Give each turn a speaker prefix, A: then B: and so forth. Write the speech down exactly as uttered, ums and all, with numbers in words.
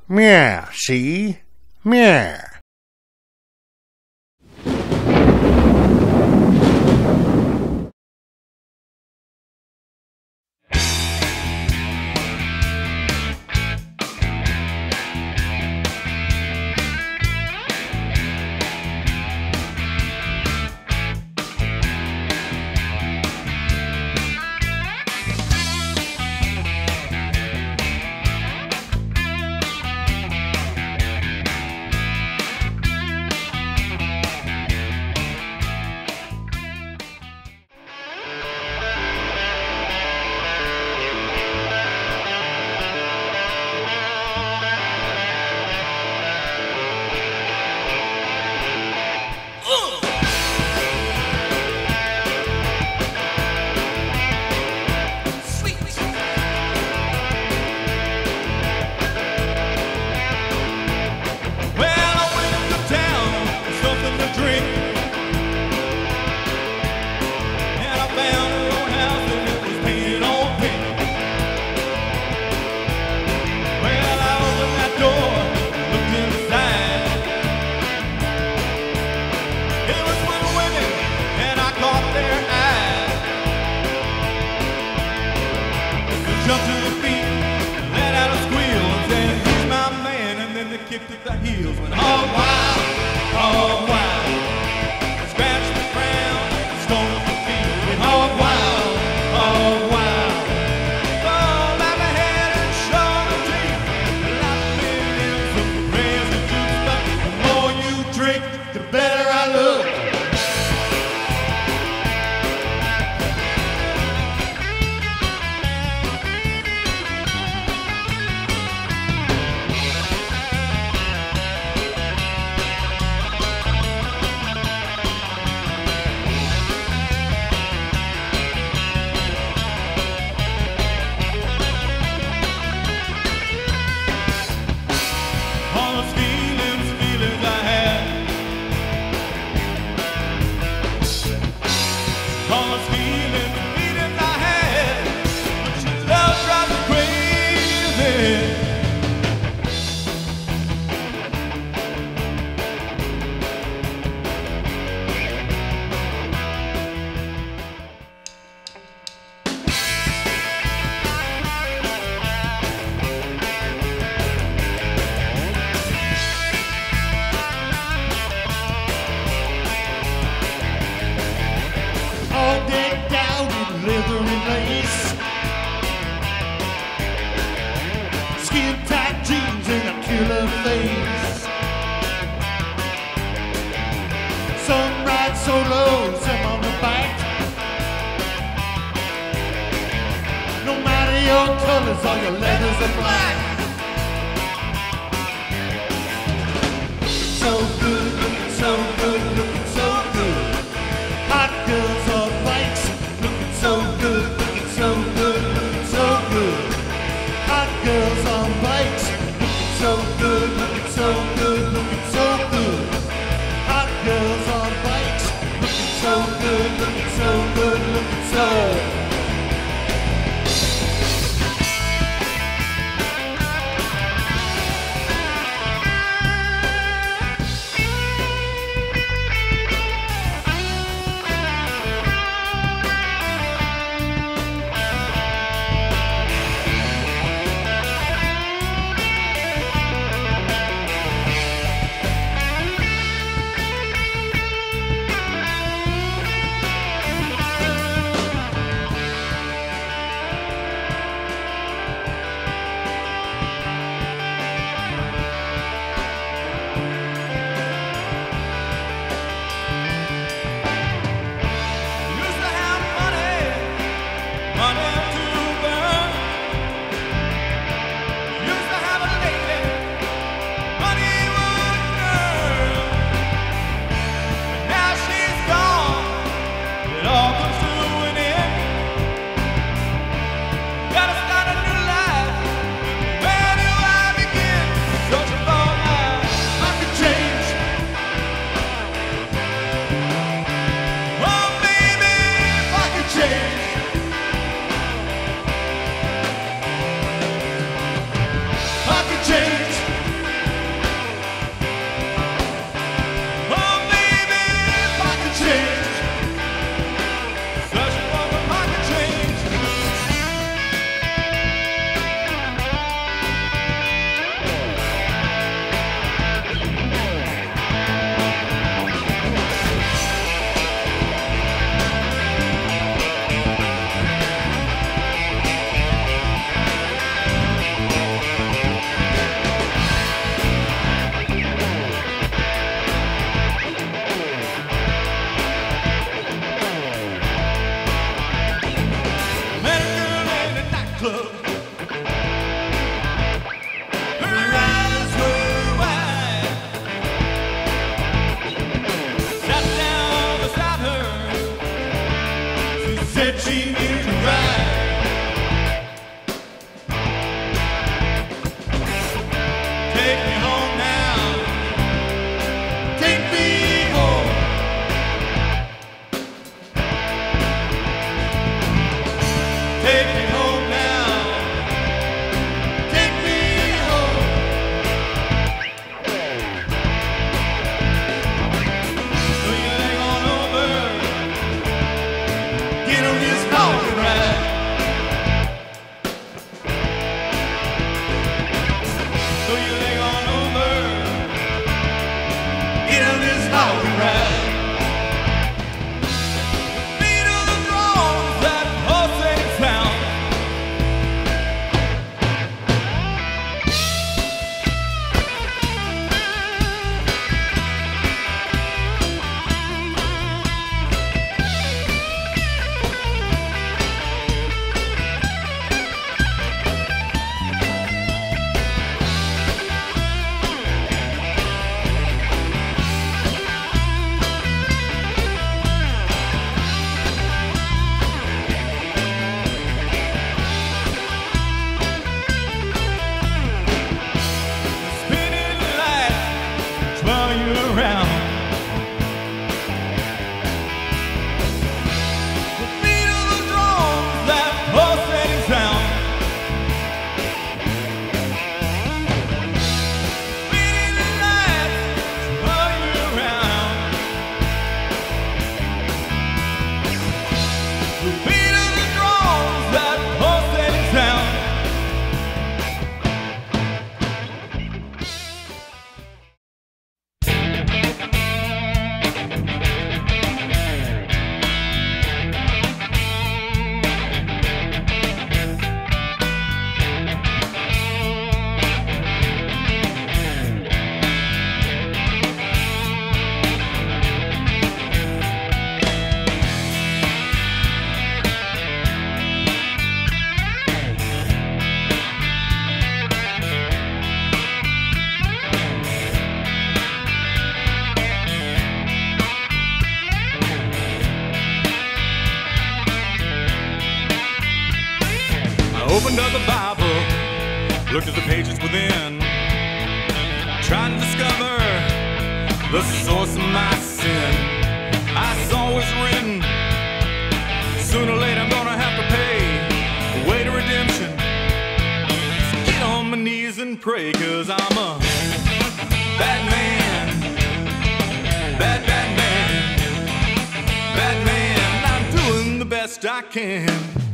A: Meow, see? Meow.
B: Jumped to the feet, let out a squeal, and said, "He's my man." And then they kicked at the heels, went all wild, all wild. Scratched the ground, stoned the feet, went all wild, all wild. Fall out the head and showed the teeth. Like millions of crazy juice, but the more you drink, the better I look.
C: All decked out in leather and lace, skin tight jeans and a killer face. Some ride solo, some on the bike. No matter your colors, all your leathers are black. So good, looking so good, looking so good. Hot girls on bikes, looking so good, looking so good, looking so good. Hot girls on bikes, looking so good, looking so good, looking so good. Hot girls on bikes, looking so good, looking so good, looking so good.
B: Take me home now. Take me home. Take me home now. Take me home. Throw your leg on over. Get on this dog ride. Throw your leg on over. Get on this dog ride. Beat of the drums, that pulsating sound. Spinning lights swirl you around. The beat of the drums, that pulsating sound. Spinning lights swirl you around. The beat of the drums, that pulsating sound. I opened up the Bible, looked at the pages within, trying to discover the source of my sin. I saw what's written, sooner or later I'm gonna have to pay the way to redemption. So get on my knees and pray, cause I'm a bad man, bad, bad man, bad man. I'm doing the best I can.